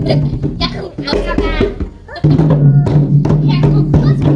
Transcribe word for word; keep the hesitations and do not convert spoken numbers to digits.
Chắc không được ra ra. Dạ không có sự.